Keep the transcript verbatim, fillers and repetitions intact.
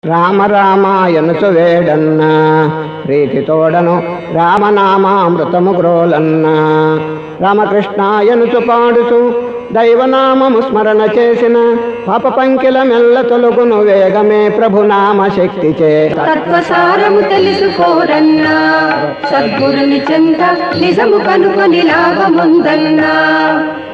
రామ రామాయనుచు వేడన్న ప్రీతి తోడను రామనామామృతము గ్రోలన్న రామకృష్ణాయనుచు పాడుచు దైవనామము స్మరణ చేసిన పాప పంకిల మెల్ల తొలుగును వేగమే ప్రభునామ శక్తి చే తత్వసారము తెలుసుకోరన్నా సద్గురుని చెంత నిజము కనుకొని లాభముందన్నా